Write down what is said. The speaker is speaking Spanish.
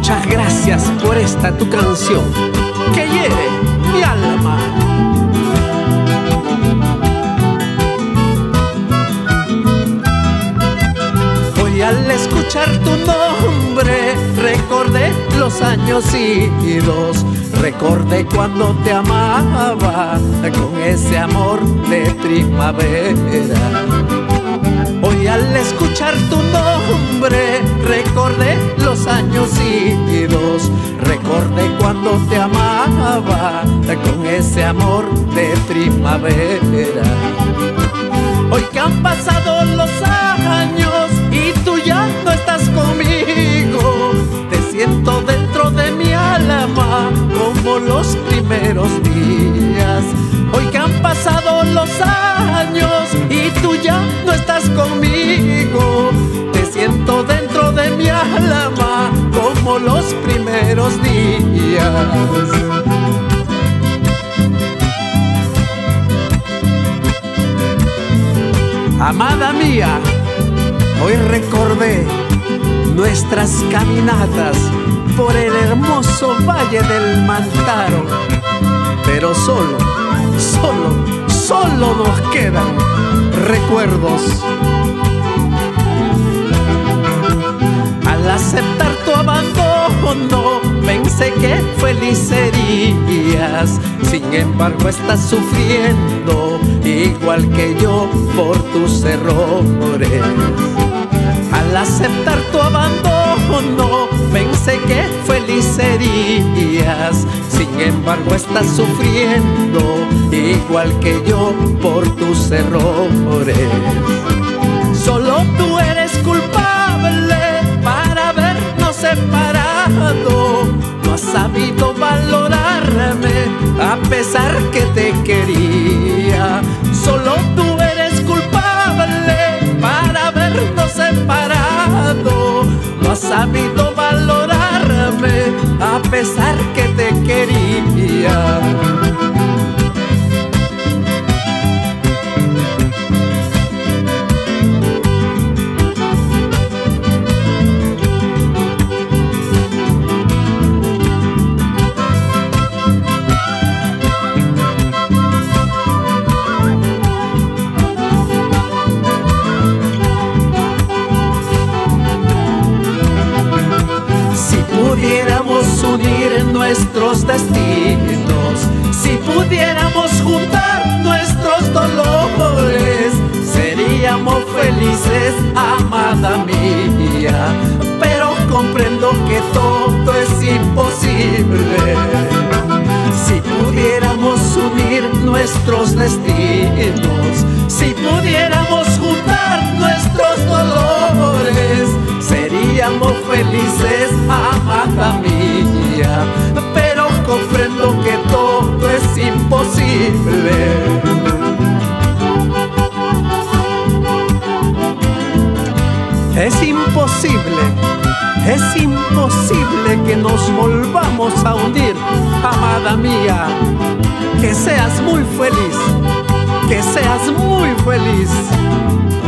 Muchas gracias por esta tu canción que hiere mi alma. Hoy al escuchar tu nombre recordé los años idos, recordé cuando te amaba con ese amor de primavera. Hoy al escuchar tu nombre recordé los años idos, recordé cuando te amaba con ese amor de primavera. Hoy que han pasado los años y tú ya no estás conmigo, te siento dentro de mi alma como los primeros días. Hoy que han pasado los años y tú ya no estás conmigo, te siento dentro de mi alma como los primeros días. Amada mía, hoy recordé nuestras caminatas por el hermoso valle del Mantaro, pero solo nos quedan recuerdos. Al aceptar tu abandono pensé que feliz serías, sin embargo estás sufriendo igual que yo por tus errores. Al aceptar tu abandono pensé que feliz serías, sin embargo estás sufriendo igual que yo por tus errores. Solo tú eres culpable para habernos separado, no has sabido valorarme a pesar que te quería. Solo tú eres culpable para habernos separado, no has sabido valorarme a pesar que te quería. Unir nuestros destinos, si pudiéramos juntar nuestros dolores, seríamos felices, amada mía, pero comprendo que todo es imposible. Si pudiéramos unir nuestros destinos, si pudiéramos juntar nuestros dolores, seríamos felices, amada mía, pero comprendo que todo es imposible. Es imposible que nos volvamos a unir, amada mía. Que seas muy feliz, que seas muy feliz.